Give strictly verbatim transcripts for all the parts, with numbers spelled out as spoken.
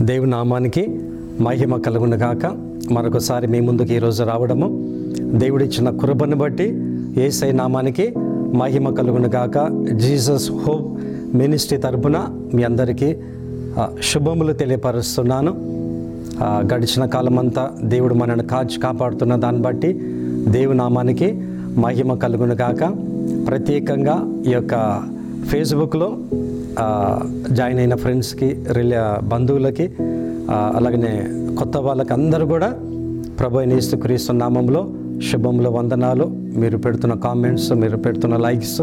దేవుని నామానికి మహిమ కలుగును గాక. మరొకసారి మీ ముందుకు ఈరోజు రావడము దేవుడిచ్చిన కృపను బట్టి యేసయ్య నామానికి మహిమ కలుగును గాక. జీసస్ హోప్ మినిస్ట్రీ తరపున మీ అందరికీ శుభములు తెలియపరుస్తున్నాను. గడిచిన కాలమంతా దేవుడు మనల్ని కాచి కాపాడుతున్న దాన్ని బట్టి దేవుని నామానికి మహిమ కలుగును గాక. ప్రత్యేకంగా ఈ యొక్క ఫేస్బుక్లో జాయిన్ అయిన ఫ్రెండ్స్కి, రిలే బంధువులకి, అలాగనే కొత్త వాళ్ళకి అందరూ కూడా ప్రభు అయిన యేసుక్రీస్తు నామంలో శుభములు, వందనాలు. మీరు పెడుతున్న కామెంట్స్, మీరు పెడుతున్న లైక్స్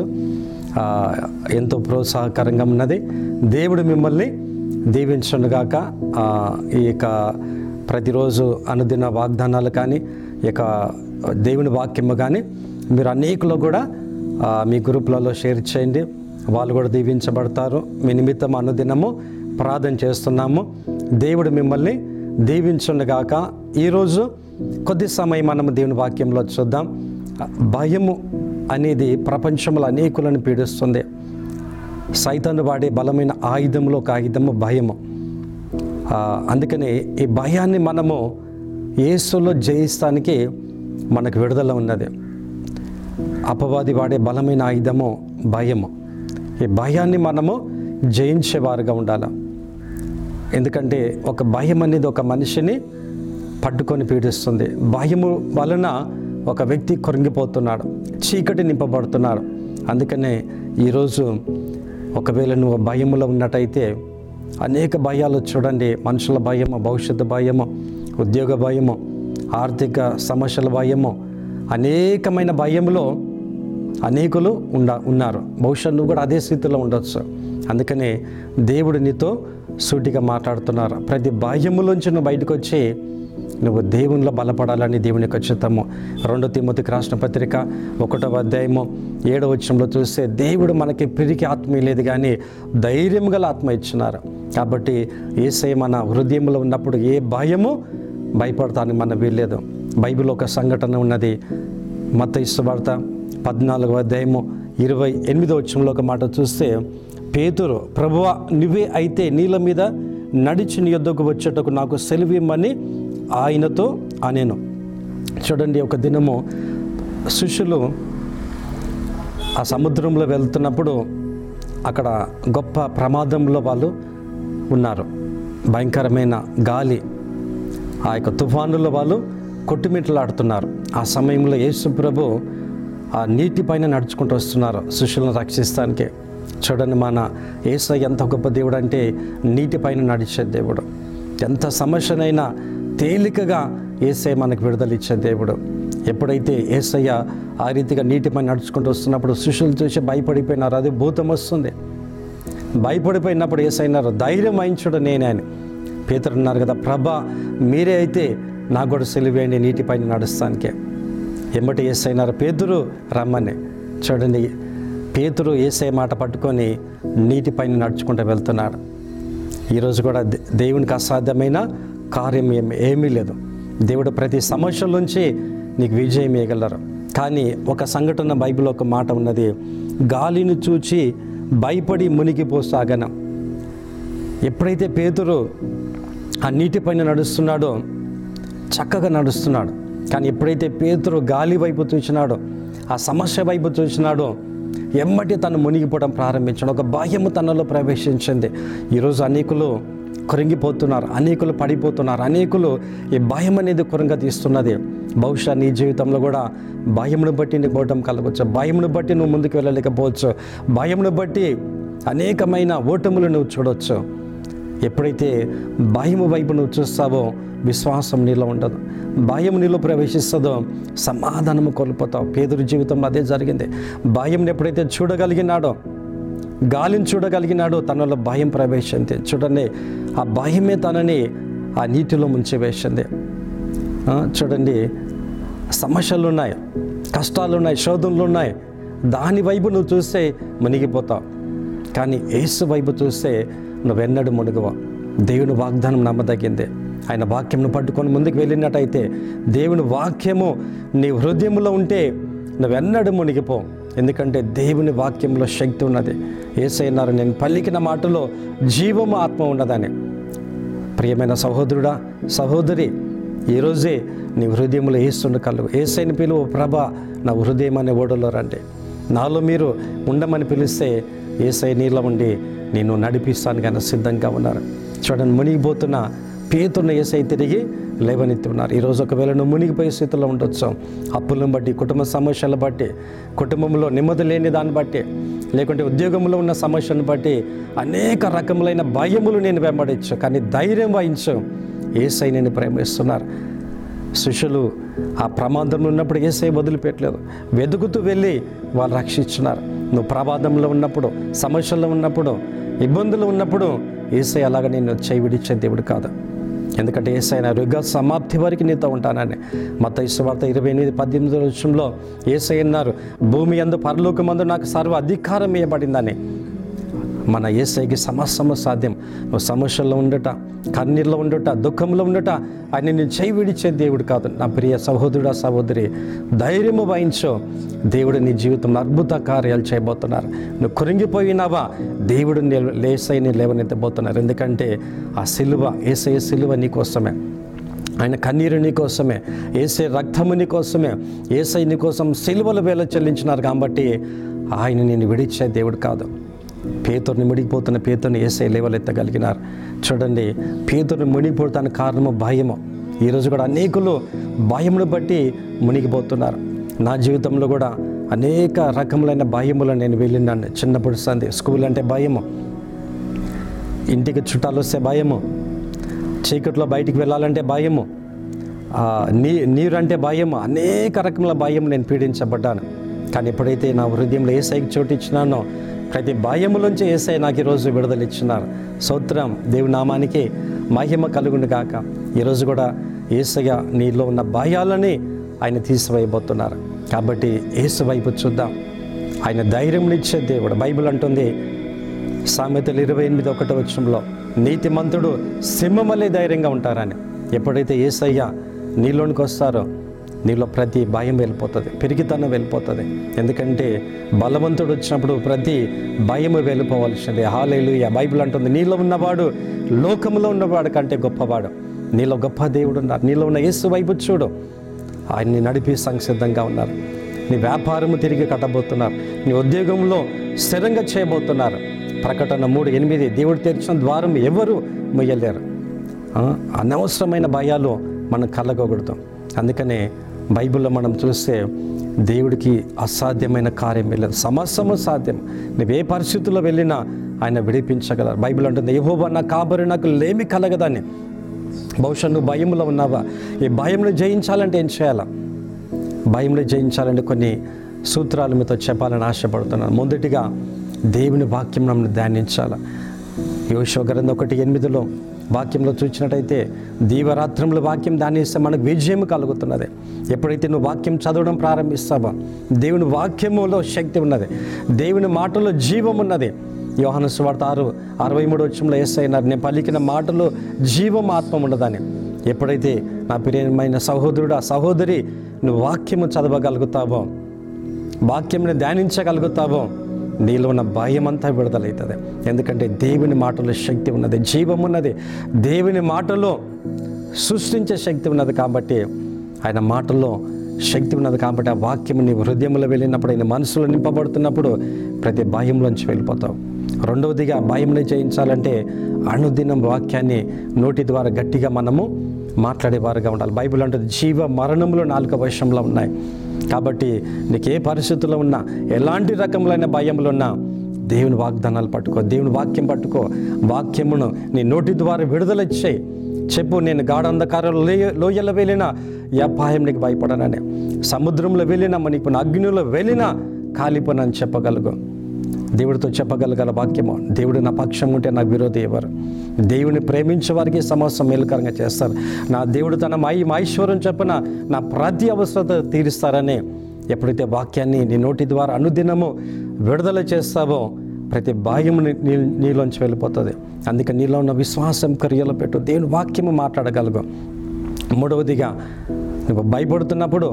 ఎంతో ప్రోత్సాహకరంగా ఉన్నది. దేవుడు మిమ్మల్ని దీవించునుగాక. ఈ యొక్క ప్రతిరోజు అనుదిన వాగ్దానాలు కానీ, ఈ యొక్క దేవుని వాక్యము కానీ మీరు అనేకులు కూడా మీ గ్రూపులలో షేర్ చేయండి. వాళ్ళు కూడా దీవించబడతారు. మీ నిమిత్తం అనుదినము ప్రార్థన చేస్తున్నాము. దేవుడు మిమ్మల్ని దీవించునుగాక. ఈరోజు కొద్ది సమయం మనము దేవుని వాక్యంలో చూద్దాం. భయము అనేది ప్రపంచంలో అనేకులను పీడిస్తుంది. సైతాను వాడే బలమైన ఆయుధంలో ఒక ఆయుధము భయము. అందుకని ఈ భయాన్ని మనము యేసులో జయిస్తానికి మనకు విడుదల ఉన్నది. అపవాది వాడే బలమైన ఆయుధము భయము. ఈ భయాన్ని మనము జయించేవారుగా ఉండాలి. ఎందుకంటే ఒక భయం అనేది ఒక మనిషిని పట్టుకొని పీడిస్తుంది. భయము వలన ఒక వ్యక్తి కృంగిపోతున్నాడు, చీకటి నింపబడుతున్నాడు. అందుకనే ఈరోజు ఒకవేళ నువ్వు భయములో ఉన్నట్టయితే అనేక భయాలు చూడండి. మనుషుల భయము, భవిష్యత్తు భయము, ఉద్యోగ భయము, ఆర్థిక సమస్యల భయము, అనేకమైన భయములో అనేకులు ఉండ ఉన్నారు. బహుశా నువ్వు కూడా అదే స్థితిలో ఉండొచ్చు. అందుకనే దేవుడు నీతో సూటిగా మాట్లాడుతున్నారు. ప్రతి భయములోంచి నువ్వు బయటకు వచ్చి నువ్వు దేవునిలో బలపడాలని దేవుని యొక్క చిత్తము. రెండో తిమోతికి రాసిన పత్రిక ఒకటవ అధ్యాయము ఏడవ వచనంలో చూస్తే దేవుడు మనకి పిరికి ఆత్మ లేదు కానీ ధైర్యం గల ఆత్మ ఇచ్చినారు. కాబట్టి యేసయ్య మన హృదయంలో ఉన్నప్పుడు ఏ భయము భయపడతానికి మన వీల్లేదు. బైబిల్లో ఒక సంఘటన ఉన్నది. మత్తయి సువార్త పద్నాలుగవ అధ్యాయము ఇరవై ఎనిమిదో వచనంలో ఒక మాట చూస్తే, పేతురు, ప్రభువా నువ్వే అయితే నీళ్ళ మీద నడిచి నీ యొద్దకు వచ్చేటకు నాకు సెలవిమ్మని ఆయనతో అనేను. చూడండి, ఒక దినము శిష్యులు ఆ సముద్రంలో వెళ్తున్నప్పుడు అక్కడ గొప్ప ప్రమాదంలో వాళ్ళు ఉన్నారు. భయంకరమైన గాలి, ఆ యొక్క తుఫానులో వాళ్ళు కొట్టుమిట్లాడుతున్నారు. ఆ సమయంలో యేసు ప్రభు ఆ నీటిపైన నడుచుకుంటూ వస్తున్నారు శిష్యులను రక్షిస్తానికి. చూడండి, మన యేసయ్య ఎంత గొప్ప దేవుడు అంటే నీటిపైన నడిచే దేవుడు. ఎంత సమస్యనైనా తేలికగా యేసయ్య మనకు విడుదల ఇచ్చే దేవుడు. ఎప్పుడైతే యేసయ్య ఆ రీతిగా నీటిపైన నడుచుకుంటూ వస్తున్నప్పుడు శిష్యులు చూసి భయపడిపోయినారు. అది భూతం వస్తుంది. భయపడిపోయినప్పుడు యేసయ్య ధైర్యం వహించుడు నేనే అని. పేతురు అన్నారు కదా, ప్రభా మీరే అయితే నాకు కూడా సెలివేయండి నీటిపైన నడుస్తానికే. ఎమ్మటి యేసయ్య పేతురు రమ్మని. చూడండి, పేతురు యేసయ్య మాట పట్టుకొని నీటిపైన నడుచుకుంటూ వెళ్తున్నాడు. ఈరోజు కూడా దేవునికి అసాధ్యమైన కార్యం ఏమి ఏమీ లేదు. దేవుడు ప్రతి సమస్యల నుంచి నీకు విజయం ఇవ్వగలరు. కానీ ఒక సంఘటన బైబిల్లో ఒక మాట ఉన్నది, గాలిని చూచి భయపడి మునిగిపోసాగన. ఎప్పుడైతే పేతురు ఆ నీటిపైన నడుస్తున్నాడో చక్కగా నడుస్తున్నాడు. కానీ ఎప్పుడైతే పేతురు గాలి వైపు చూసినాడో, ఆ సమస్య వైపు చూసినాడో, ఎమ్మటి తను మునిగిపోవడం ప్రారంభించాడు. ఒక భయము తనలో ప్రవేశించింది. ఈరోజు అనేకులు కృంగిపోతున్నారు, అనేకులు పడిపోతున్నారు, అనేకులు ఈ భయం అనేది కృంగ తీస్తున్నది. బహుశా నీ జీవితంలో కూడా భయమును బట్టి నీకు ఓటం కలగవచ్చు, భయమును బట్టి నువ్వు ముందుకు వెళ్ళలేకపోవచ్చు, భయమును బట్టి అనేకమైన ఓటములు నువ్వు చూడవచ్చు. ఎప్పుడైతే భయము వైపు నువ్వు చూస్తావో విశ్వాసం నీలో ఉండదు. భయం నీలో ప్రవేశిస్తుందో సమాధానము కోల్పోతావు. పేతురు జీవితంలో అదే జరిగింది. భయంని ఎప్పుడైతే చూడగలిగినాడో, గాలిని చూడగలిగినాడో, తనలో భయం ప్రవేశింది. చూడండి, ఆ భయమే తనని ఆ నీటిలో ముంచివేసింది. చూడండి, సమస్యలు ఉన్నాయి, కష్టాలు ఉన్నాయి, శోధనలు ఉన్నాయి. దాని వైపు నువ్వు చూస్తే మునిగిపోతావు. కానీ యేసు వైపు చూస్తే నువ్వెన్నడూ మునుగవు. దేవుని వాగ్దానం నమ్మదగిందే. ఆయన వాక్యంను పట్టుకొని ముందుకు వెళ్ళినట్టయితే, దేవుని వాక్యము నీ హృదయంలో ఉంటే నువ్వెన్నడూ మునిగిపో. ఎందుకంటే దేవుని వాక్యంలో శక్తి ఉన్నది. యేసయ్య అన్నారు, నేను పలికిన మాటలో జీవము ఆత్మ ఉన్నదని. ప్రియమైన సహోదరుడా, సహోదరి, ఈరోజే నీ హృదయంలో యేసును కలుగు. యేసయ్యని పిలువు, ప్రభా నా హృదయం అనే ఓడలో రండి. నాలో మీరు ఉండమని పిలిస్తే యేసయ్య నీలో ఉండి నేను నడిపిస్తాను కానీ సిద్ధంగా ఉన్నారు. చూడండి, మునిగిపోతున్న పేతున్న యేసయ్య తిరిగి లేవనెత్తి ఉన్నారు. ఈరోజు ఒకవేళ నువ్వు మునిగిపోయే స్థితిలో ఉండొచ్చు. అప్పులను బట్టి, కుటుంబ సమస్యలను బట్టి, కుటుంబంలో నెమ్మది లేని దాన్ని బట్టి, లేకుంటే ఉద్యోగంలో ఉన్న సమస్యలను బట్టి అనేక రకములైన భయములు నేను వెంబడించు, కానీ ధైర్యం వహించు, యేసయ్య నేను ప్రేమిస్తున్నారు. శిష్యులు ఆ ప్రమాదంలో ఉన్నప్పుడు యేసయ్య వదిలిపెట్టలేదు, వెతుకుతూ వెళ్ళి వాళ్ళు రక్షించున్నారు. నువ్వు ప్రమాదంలో ఉన్నప్పుడు, సమస్యల్లో ఉన్నప్పుడు, ఇబ్బందులు ఉన్నప్పుడు యేసయ్య అలాగ నేను చేయి విడిచే దేవుడు కాదు. ఎందుకంటే యేసయ్య నా యుగ సమాప్తి వరకు నీతో ఉంటానని మత్తయి సువార్త ఇరవై ఎనిమిది పద్దెనిమిది వచనంలో యేసయ్య అన్నారు, భూమి యందు పరలోకమందు నాకు సర్వ అధికారం ఇవ్వబడిందని. మన యేసయ్యకి సమస్తము సాధ్యం. నువ్వు సమస్యల్లో ఉండట, కన్నీళ్ళలో ఉండట, దుఃఖంలో ఉండట ఆయన నేను చేయి విడిచే దేవుడు కాదు. నా ప్రియ సహోదరుడా, సహోదరి, ధైర్యము వహించు. దేవుడు నీ జీవితంలో అద్భుత కార్యాలు చేయబోతున్నారు. నువ్వు కృంగిపోయినావా, దేవుడు యేసయ్యని లేవనెత్తబోతున్నారు. ఎందుకంటే ఆ సిలువ, యేసయ్య సిలువ నీ కోసమే, ఆయన కన్నీరు నీ కోసమే, యేసయ్య రక్తము నీ కోసమే, యేసయ్య నీ కోసం సిలువల వేల చెల్లించినారు. కాబట్టి ఆయన నేను విడిచే దేవుడు కాదు. పేతురుని మునిగిపోతున్న పేతురుని యేసయ్య లేవలెత్తగలిగినారు. చూడండి, పేతురుని మునిగిపోతానికి కారణము భయము. ఈరోజు కూడా అనేకులు భయమును బట్టి మునిగిపోతున్నారు. నా జీవితంలో కూడా అనేక రకములైన భయములు నేను వెళ్ళినాను. చిన్నప్పుడు సంది స్కూల్ అంటే భయము, ఇంటికి చుట్టాలు వస్తే భయము, చీకట్లో బయటికి వెళ్ళాలంటే భయము, నీ నీరు అంటే భయము, అనేక రకముల భయం నేను పీడించబడ్డాను. కానీ ఎప్పుడైతే నా హృదయంలో యేసయ్యకి చోటు ఇచ్చినానో ప్రతి భయములోంచి యేసయ్య నాకు ఈరోజు విడుదల ఇచ్చినారు. స్తోత్రం, దేవుని నామానికి మహిమ కలుగును గాక. ఈరోజు కూడా యేసయ్య నీలో ఉన్న భయాలని ఆయన తీసివేయబోతున్నారు. కాబట్టి యేసు వైపు చూద్దాం. ఆయన ధైర్యంనిచ్చే దేవుడు. బైబిల్ అంటుంది సామెతలు ఇరవై ఎనిమిది ఒకటో వచనంలో, నీతిమంతుడు సింహమలే ధైర్యంగా ఉంటారని. ఎప్పుడైతే యేసయ్య నీలోనికి వస్తారో నీలో ప్రతి భయం వెళ్ళిపోతుంది, పిరికితనం వెళ్ళిపోతుంది. ఎందుకంటే బలవంతుడు వచ్చినప్పుడు ప్రతి భయము వెళ్ళిపోవాల్సిందే. హల్లెలూయా. బైబిల్ అంటుంది, నీలో ఉన్నవాడు లోకంలో ఉన్నవాడు కంటే గొప్పవాడు. నీలో గొప్ప దేవుడు ఉన్నారు. నీలో ఉన్న యేసు వైపు చూడు, ఆయన్ని నడిపి సంసిద్ధంగా ఉన్నారు. నీ వ్యాపారము తిరిగి కట్టబోతున్నారు. నీ ఉద్యోగంలో స్థిరంగా చేయబోతున్నారు. ప్రకటన మూడు ఎనిమిది, దేవుడు తెరిచిన ద్వారం ఎవరు మొయ్యలేరు. అనవసరమైన భయాలు మనం కలగకూడదు. అందుకనే బైబిల్లో మనం చూస్తే దేవుడికి అసాధ్యమైన కార్యం లేదు, సమస్తము సాధ్యం. నువ్వు ఏ పరిస్థితుల్లో వెళ్ళినా ఆయన విడిపించగలరు. బైబిల్ అంటుంది, యెహోవా నా కాపరి, నాకు లేమి కలగదని. బహుశా నువ్వు భయంలో ఉన్నావా? ఈ భయంలో జయించాలంటే ఏం చేయాలా? భయంలో జయించాలంటే కొన్ని సూత్రాలు మీతో చెప్పాలని ఆశపడుతున్నాను. మొదటిగా దేవుని వాక్యం నన్ను ధ్యానించాలి. యోషువ గ్రంథం ఒకటి ఎనిమిదిలో వాక్యంలో చూసినట్టయితే దీవరాత్రములు వాక్యం ధ్యానిస్తే మనకు విజయం కలుగుతున్నది. ఎప్పుడైతే నువ్వు వాక్యం చదవడం ప్రారంభిస్తావో దేవుని వాక్యములో శక్తి ఉన్నది, దేవుని మాటలో జీవం ఉన్నది. యోహాను సువార్త ఆరు అరవై మూడు వచనంలో యేసయ్య నేను పలికిన మాటలో జీవం ఆత్మ ఉన్నదని. ఎప్పుడైతే నా ప్రియమైన సహోదరుడు, ఆ సహోదరి, నువ్వు వాక్యము చదవగలుగుతావో, వాక్యంని ధ్యానించగలుగుతావో నీలో ఉన్న భయం అంతా విడుదలవుతుంది. ఎందుకంటే దేవుని మాటలో శక్తి ఉన్నది, జీవం ఉన్నది. దేవుని మాటలో సృష్టించే శక్తి ఉన్నది. కాబట్టి ఆయన మాటల్లో శక్తి ఉన్నది. కాబట్టి ఆ వాక్యం నీ హృదయంలో వెళ్ళినప్పుడు, ఆయన మనసులో నింపబడుతున్నప్పుడు ప్రతి భయంలోంచి వెళ్ళిపోతావు. రెండవదిగా భయంని జయించాలంటే అనుదినం వాక్యాన్ని నోటి ద్వారా గట్టిగా మనము మాట్లాడేవారుగా ఉండాలి. బైబిల్ అంటుంది జీవ మరణములు నాలుక వశంలో ఉన్నాయి. కాబట్టి నీకు ఏ పరిస్థితుల్లో ఉన్నా, ఎలాంటి రకములైన భయములు ఉన్నా దేవుని వాగ్దానాలు పట్టుకో, దేవుని వాక్యం పట్టుకో. వాక్యమును నీ నోటి ద్వారా విడుదల ఇచ్చేయి. చెప్పు, నేను గాఢంధకారంలో లోయలో వెళ్ళినా ఈ అపాయం నీకు భయపడనని, సముద్రంలో వెళ్ళినా, మనకు అగ్నిలో వెళ్ళినా కాలిపోనని చెప్పగలుగు. దేవుడితో చెప్పగలగల వాక్యము, దేవుడు నా పక్షం ఉంటే నాకు విరోధి ఎవరు? దేవుని ప్రేమించే వారికి సమస్య మేలుకరంగా చేస్తారు. నా దేవుడు తన మై ఐశ్వర్యం చెప్పిన నా ప్రతి అవసరత తీరుస్తారని ఎప్పుడైతే వాక్యాన్ని నీ నోటి ద్వారా అనుదినము విడుదల చేస్తావో ప్రతి భయము నీ నీలోంచి వెళ్ళిపోతుంది. అందుకే నీలో ఉన్న విశ్వాసం క్రియలో పెట్టు, దేవుని వాక్యము మాట్లాడగలుగు. మూడవదిగా నువ్వు భయపడుతున్నప్పుడు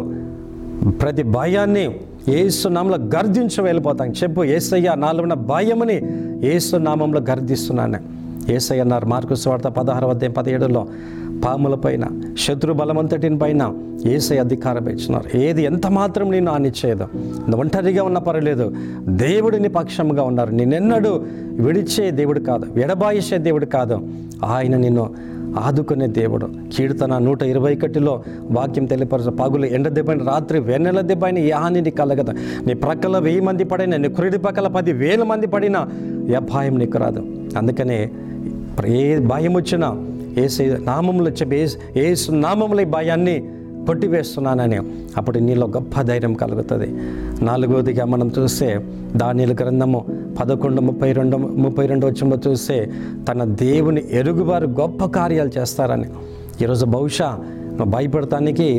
ప్రతి భయాన్ని యేసు నామంలో గర్దించి వెళ్ళిపోతాను. చెప్పు, యేసయ్య నాలో ఉన్న భయముని యేసు నామంలో గర్దిస్తున్నాను. యేసయ్య అన్నారు మార్కు సువార్త పదహారవ అధ్యాయం పదిహేడులో, పాముల పైన శత్రు బలమంతటిని పైన యేసయ్య అధికారం ఇచ్చినారు. ఏది ఎంత మాత్రం నేను ఆనిచ్చేదు, ఒంటరిగా ఉన్న పర్లేదు, దేవుడిని పక్షంగా ఉన్నారు. నేనెన్నడూ విడిచే దేవుడు కాదు, ఎడబాయిసే దేవుడు కాదు, ఆయన నిన్ను ఆదుకునే దేవుడు. కీర్తన నూట ఇరవై ఒకటిలో వాక్యం తెలియపరచ, పగులు ఎండ దెబ్బని రాత్రి వెన్నెల దెబ్బని ఏ హాని కలగదు. నీ ప్రక్కల వెయ్యి మంది పడినా, నీ కుడి పక్కల పది వేల మంది పడినా ఏ భయం నీకు రాదు. అందుకనే ఏ భయం వచ్చినా ఏసు నామములు చెప్పి ఏసు నామముల ఈ భయాన్ని కొట్టివేస్తున్నానని అప్పుడు నీలో గొప్ప ధైర్యం కలుగుతుంది. నాలుగవదిగా మనం చూస్తే దానియేలు గ్రంథము పదకొండు ముప్పై రెండు ముప్పై రెండు వచ్చంలో చూస్తే తన దేవుని ఎరుగువారు గొప్ప కార్యాలు చేస్తారని. ఈరోజు బహుశా భయపడటానికి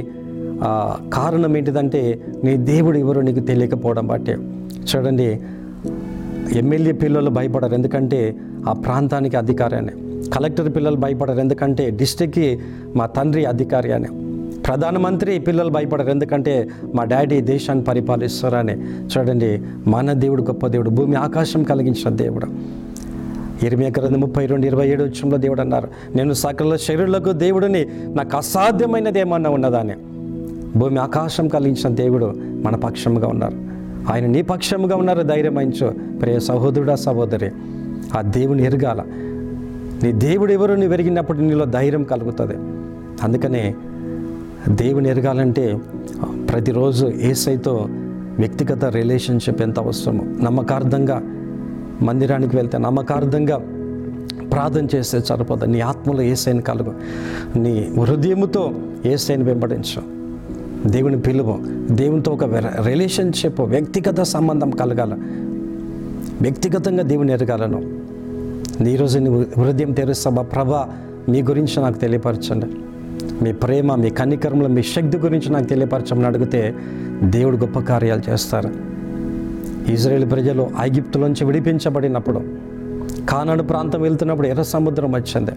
కారణం ఏంటిదంటే నీ దేవుడు ఎవరు నీకు తెలియకపోవడం బట్టే. చూడండి, ఎమ్మెల్యే పిల్లలు భయపడరు, ఎందుకంటే ఆ ప్రాంతానికి అధికారి అని. కలెక్టర్ పిల్లలు భయపడరు, ఎందుకంటే డిస్ట్రిక్ట్కి మా తండ్రి అధికారి అని. ప్రధానమంత్రి పిల్లలు భయపడరు, ఎందుకంటే మా డాడీ దేశాన్ని పరిపాలిస్తారని. చూడండి, మన దేవుడు గొప్ప దేవుడు, భూమి ఆకాశం కలిగించిన దేవుడు. ఇర్మియా గ్రంథం ముప్పై రెండు ఇరవై ఏడు వచ్చంలో దేవుడు అన్నారు, నేను సకల శరీరులకు దేవుడిని, నాకు అసాధ్యమైనది ఏమన్నా ఉన్నదాన్ని. భూమి ఆకాశం కలిగించిన దేవుడు మన పక్షముగా ఉన్నారు, ఆయన నీ పక్షముగా ఉన్నారు. ధైర్యం వహించు ప్రియ సహోదరుడా సహోదరి. ఆ దేవుని ఎరగాల, నీ దేవుడు ఎవరు నీ ఎరిగినప్పుడు నీలో ధైర్యం కలుగుతుంది. అందుకనే దేవుని ఎరగాలంటే ప్రతిరోజు యేసయ్యతో వ్యక్తిగత రిలేషన్షిప్ ఎంత అవసరమో, నమ్మకార్థంగా మందిరానికి వెళ్తే నమ్మకార్థంగా ప్రార్థన చేస్తే సరిపోదు. నీ ఆత్మలో యేసయ్యని కలుగు, నీ హృదయముతో యేసయ్యని వెంబడించు, దేవుని పిలువు, దేవునితో ఒక రిలేషన్షిప్ వ్యక్తిగత సంబంధం కలగాల, వ్యక్తిగతంగా దేవుని ఎరగాలను. ఈరోజు నువ్వు హృదయం తెరుస్తావా, ప్రభా మీ గురించి నాకు తెలియపరచండి, మీ ప్రేమ మీ కనికరంలో మీ శక్తి గురించి నాకు తెలియపరచమని అడిగితే దేవుడు గొప్ప కార్యాలు చేస్తారు. ఇజ్రాయేల్ ప్రజలు ఐగుప్తులోంచి విడిపించబడినప్పుడు కానాను ప్రాంతం వెళ్తున్నప్పుడు ఎర్ర సముద్రం వచ్చింది.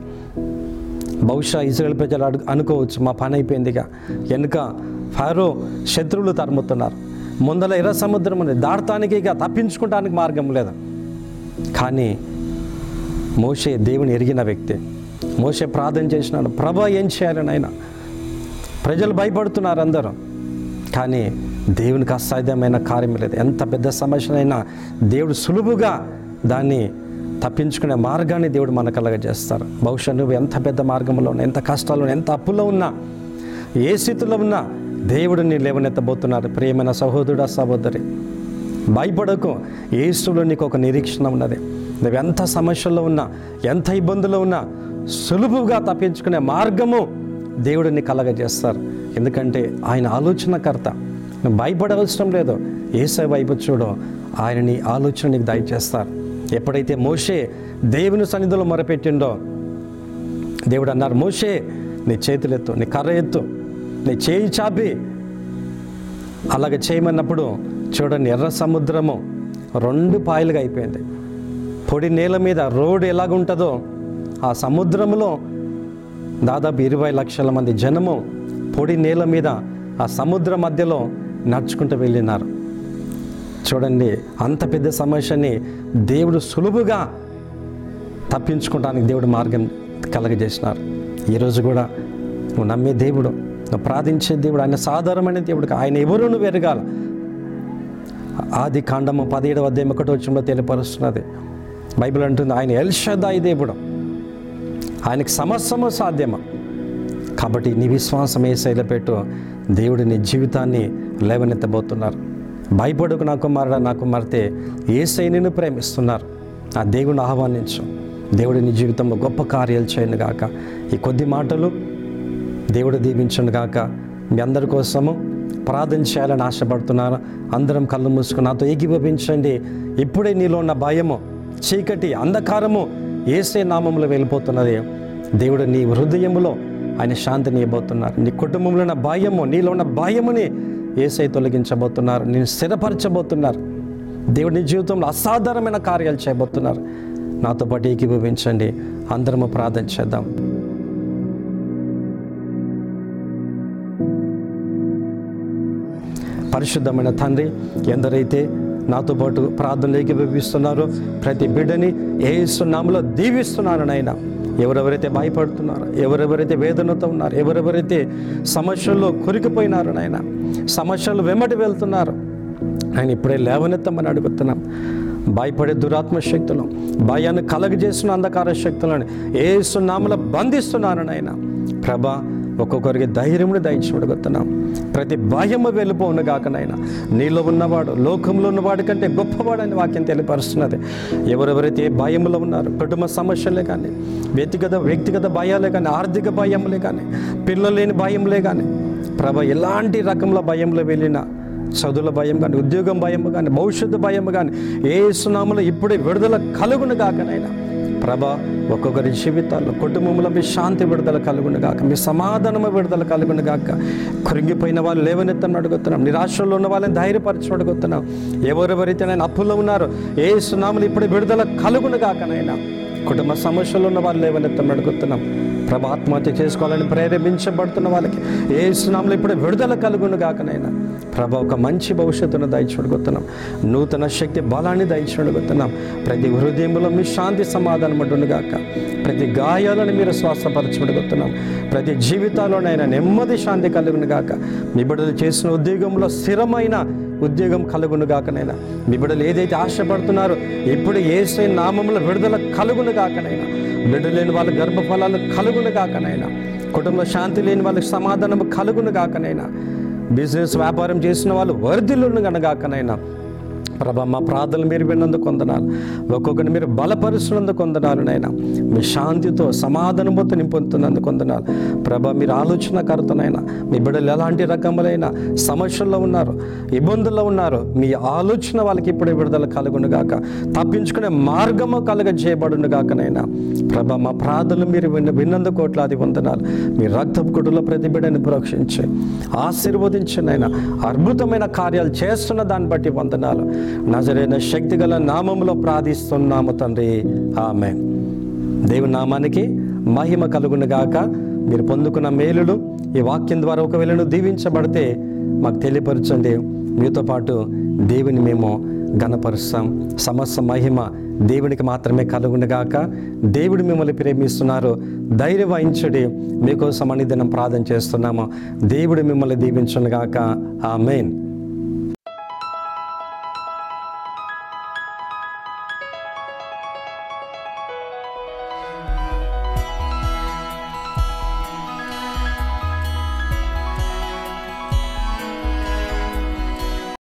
బహుశా ఇజ్రాయేల్ ప్రజలు అడుగు అనుకోవచ్చు మా పని అయిపోయిందిగా, వెనుక ఫారో శత్రువులు తరుముతున్నారు, ముందల ఎర్ర సముద్రం ఉంది, దాటడానికి ఇక తప్పించుకోవడానికి మార్గం లేదు. కానీ మోషే దేవుని ఎరిగిన వ్యక్తి. మోషే ప్రార్థన చేసినాడు, ప్రభా ఏం చేయాలని. ఆయన ప్రజలు భయపడుతున్నారు అందరూ, కానీ దేవునికి అసాధ్యమైన కార్యం లేదు. ఎంత పెద్ద సమస్యనైనా దేవుడు సులువుగా దాన్ని తప్పించుకునే మార్గాన్ని దేవుడు మనకు కలగజేస్తారు. బహుశా నువ్వు ఎంత పెద్ద మార్గంలో ఉన్నా, ఎంత కష్టాల్లో, ఎంత అప్పులో ఉన్నా, ఏ స్థితిలో ఉన్నా దేవుడిని లేవనెత్తబోతున్నారు. ప్రియమైన సహోదరుడా సహోదరి, భయపడకు. యేసులో నీకు ఒక నిరీక్షణ ఉన్నది. నువ్వు ఎంత సమస్యల్లో ఉన్నా, ఎంత ఇబ్బందుల్లో ఉన్నా సులువుగా తప్పించుకునే మార్గము దేవుడిని కలగజేస్తారు. ఎందుకంటే ఆయన ఆలోచనకర్త. నువ్వు భయపడవలసిన లేదు, యేసయ్య వైపు చూడు, ఆయన నీ ఆలోచన నీకు దయచేస్తారు. ఎప్పుడైతే మోషే దేవుని సన్నిధిలో మొరపెట్టిండో దేవుడు అన్నారు, మోషే నీ చేతులెత్తు, నీ కర్ర ఎత్తు, నీ చేయి చాపి అలాగ చేయమన్నప్పుడు చూడండి, ఎర్ర సముద్రము రెండు పాయలుగా అయిపోయింది. పొడి నేల మీద రోడ్డు ఎలాగుంటుందో ఆ సముద్రంలో దాదాపు ఇరవై లక్షల మంది జనము పొడి నేల మీద ఆ సముద్ర మధ్యలో నడుచుకుంటూ వెళ్ళినారు. చూడండి, అంత పెద్ద సమస్యని దేవుడు సులువుగా తప్పించుకోవడానికి దేవుడు మార్గం కలగజేసినారు. ఈరోజు కూడా నువ్వు నమ్మే దేవుడు, నువ్వు ప్రార్థించే దేవుడు, ఆయన సాధారణమైన దేవుడు, ఆయన ఎవరు నువ్వు ఎరగాల. ఆది కాండము పదిహేడవ అధ్యాయం ఒకటో వచనంలో తెలియపరుస్తున్నది. బైబిల్ అంటుంది, ఆయన ఎల్ షదాయి దేవుడు, ఆయనకి సమస్తము సాధ్యమా. కాబట్టి నీ విశ్వాసం యేసయ్యలో పెట్టు, దేవుడు నీ జీవితాన్ని లేవనెత్తబోతున్నారు. భయపడకు నా కుమారుడా నా కుమార్తె, యేసయ్య నిన్ను ప్రేమిస్తున్నారు. ఆ దేవుని ఆహ్వానించు, దేవుడు నీ జీవితంలో గొప్ప కార్యాలు చేయను గాక. ఈ కొద్ది మాటలు దేవుడు దీవించను గాక. మీ అందరి కోసము ప్రార్థన చేయాలని ఆశపడుతున్నారు. అందరం కళ్ళు మూసుకుని నాతో ఏకీభవించండి. ఇప్పుడే నీలో ఉన్న భయము, చీకటి, అంధకారము యేసయ్య నామములో వెళ్ళిపోతున్నది. దేవుడు నీ హృదయములో ఆయన శాంతిని ఇవ్వబోతున్నారు. నీ కుటుంబంలో ఉన్న భయము, నీలో ఉన్న భయముని యేసయ్య తొలగించబోతున్నారు, నేను స్థిరపరచబోతున్నారు. దేవుడి నీ జీవితంలో అసాధారణమైన కార్యాలు చేయబోతున్నారు. నాతో పాటు ఏకీభవించండి, అందరము ప్రార్థన చేద్దాం. పరిశుద్ధమైన తండ్రి, ఎందరైతే నాతో పాటు ప్రార్థనలు ఏకీభవిస్తున్నారు ప్రతి బిడ్డని యేసు నామములో దీవిస్తున్నాను నాయన. ఎవరెవరైతే భయపడుతున్నారో, ఎవరెవరైతే వేదనతో ఉన్నారో, ఎవరెవరైతే సమస్యల్లో కొరికిపోయినారో నాయన, సమస్యలు వెంబడి వెళ్తున్నారు ఆయన ఇప్పుడే లేవనెత్తమని అడుగుతున్నాం. భయపడే దురాత్మ శక్తులను, భయాన్ని కలగజేసిన అంధకార శక్తులను యేసు నామములో బంధిస్తున్నాను నాయన. ప్రభా, ఒక్కొక్కరికి ధైర్యమును దయచి అడుగుతున్నాం. ప్రతి భయము వెళ్ళిపోను గాకనైనా. నీలో ఉన్నవాడు లోకంలో ఉన్నవాడి కంటే గొప్పవాడని వాక్యం తెలియపరుస్తున్నది. ఎవరెవరైతే భయములో ఉన్నారు, కుటుంబ సమస్యలే కానీ, వ్యక్తిగత వ్యక్తిగత భయాలే కానీ, ఆర్థిక భయములే కానీ, పిల్లలు లేని భయములే కానీ, ప్రభా ఎలాంటి రకంలో భయంలో వెళ్ళినా, చదువుల భయం కానీ, ఉద్యోగం భయం కానీ, భవిష్యత్తు భయం కానీ, యేసు నామములో ఇప్పుడే విడుదల కలుగును గాకనైనా. ప్రభా, ఒక్కొక్కరి జీవితాల్లో కుటుంబంలో మీ శాంతి విడుదల కలుగును గాక, మీ సమాధానము విడుదల కలుగును గాక. కృంగిపోయిన వాళ్ళు లేవనెత్తని అడుగుతున్నాం. నిరాశలో ఉన్న వాళ్ళని ధైర్యపరచని అడుగుతున్నాం. ఎవరెవరైతే నేను అప్పుల్లో ఉన్నారో యేసు నామములో ఇప్పుడే విడుదల కలుగును గాకనైనా. కుటుంబ సమస్యలు ఉన్న వాళ్ళు లేవనెత్తని అడుగుతున్నాం. ప్రభా, ఆత్మహత్య చేసుకోవాలని ప్రేరేపించబడుతున్న వాళ్ళకి యేసు నామములో ఇప్పుడే విడుదల కలుగును గాకనైనా. ప్రభా, ఒక మంచి భవిష్యత్తును దయచూడుగుతున్నాం. నూతన శక్తి బలాన్ని దయచూడుగుతున్నాం. ప్రతి హృదయంలో మీ శాంతి సమాధానం అడ్డును గాక. ప్రతి గాయాలను మీరు స్వస్థపరచబడుగుతున్నాం. ప్రతి జీవితాల్లోనైనా నెమ్మది శాంతి కలుగును గాక. మీ బిడ్డలు చేసిన ఉద్యోగంలో స్థిరమైన ఉద్యోగం కలుగును గాకనైనా. మీ బిడ్డలు ఏదైతే ఆశపడుతున్నారో ఇప్పుడు యేసు నామములో విడుదల కలుగును గాకనైనా. బిడ్డ లేని వాళ్ళ గర్భఫలాలు కలుగును గాకనైనా. కుటుంబ శాంతి లేని వాళ్ళకి సమాధానం కలుగును గాకనైనా. బిజినెస్ వ్యాపారం చేసిన వాళ్ళు వర్ధిల్లును గనగాకనైనా. ప్రభా, మా ప్రార్థనలు మీరు విన్నందుకు వందనాలు. ఒక్కొక్కరిని మీరు బలపరుస్తున్నందుకు వందనాలు నైనా. మీ శాంతితో సమాధానంతో నింపుతున్నందుకు వందనాలు. ప్రభా, మీరు ఆలోచనకర్తనైనా. మీ బిడ్డలు ఎలాంటి రకములైన సమస్యల్లో ఉన్నారు, ఇబ్బందుల్లో ఉన్నారు, మీ ఆలోచన వాళ్ళకి ఇప్పుడే విడుదల కలుగును గాక. తప్పించుకునే మార్గము కలుగ చేయబడును గాకనైనా. ప్రభా, మా ప్రార్థనలు మీరు విన్న విన్నందుకు కోట్లాది వందనాలు. మీ రక్తపు కుటుంలో ప్రతి బిడ్డని ప్రోక్షించి ఆశీర్వదించినైనా. అద్భుతమైన కార్యాలు చేస్తున్న దాన్ని బట్టి వందనాలు. నజరేన శక్తి గల నామములో ప్రార్థిస్తున్నాము తండ్రి, ఆమేన్. దేవుని నామానికి మహిమ కలుగును గాక. మీరు పొందుకున్న మేలులు ఈ వాక్యం ద్వారా ఒకవేళ నువ్వు దీవించబడితే మాకు తెలియపరచండి. మీతో పాటు దేవుని మేము ఘనపరుస్తాం. సమస్త మహిమ దేవునికి మాత్రమే కలుగును గాక. దేవుడు మిమ్మల్ని ప్రేమిస్తున్నారు. ధైర్యం వహించడి. మీకోసం అని దినం ప్రార్థన చేస్తున్నాము. దేవుడు మిమ్మల్ని దీవించును గాక. ఆమేన్.